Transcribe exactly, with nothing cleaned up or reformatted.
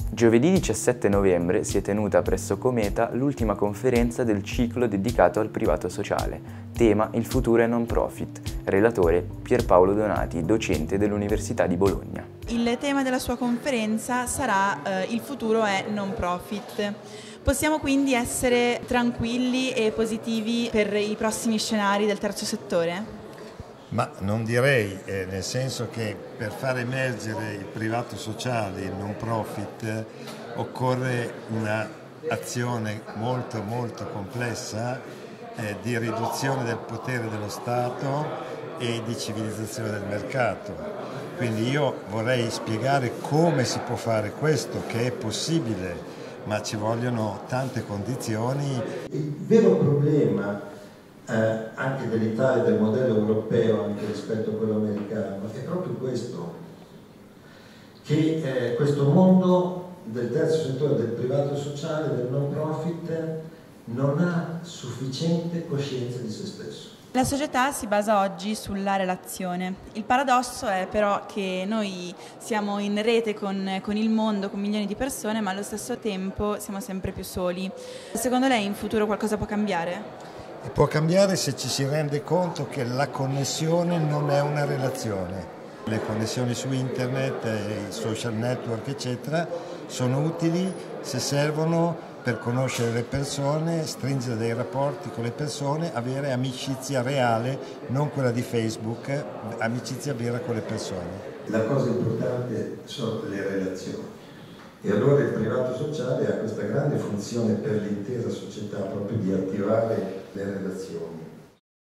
Giovedì diciassette novembre si è tenuta presso Cometa l'ultima conferenza del ciclo dedicato al privato sociale, tema Il futuro è non profit, relatore Pierpaolo Donati, docente dell'Università di Bologna. Il tema della sua conferenza sarà eh, Il futuro è non profit. Possiamo quindi essere tranquilli e positivi per i prossimi scenari del terzo settore? Ma non direi, eh, nel senso che per far emergere il privato sociale, il non profit, eh, occorre un'azione molto molto complessa eh, di riduzione del potere dello Stato e di civilizzazione del mercato. Quindi io vorrei spiegare come si può fare questo, che è possibile, ma ci vogliono tante condizioni. Il vero problema Eh, anche dell'Italia, del modello europeo, anche rispetto a quello americano, è proprio questo, che eh, questo mondo del terzo settore, del privato sociale, del non profit, non ha sufficiente coscienza di se stesso. La società si basa oggi sulla relazione. Il paradosso è però che noi siamo in rete con, con il mondo, con milioni di persone, ma allo stesso tempo siamo sempre più soli. Secondo lei in futuro qualcosa può cambiare? Può cambiare se ci si rende conto che la connessione non è una relazione. Le connessioni su internet, i social network eccetera sono utili se servono per conoscere le persone, stringere dei rapporti con le persone, avere amicizia reale, non quella di Facebook, amicizia vera con le persone. La cosa importante sono le relazioni. E allora il privato sociale ha questa grande funzione per l'intera società, proprio di attivare le relazioni.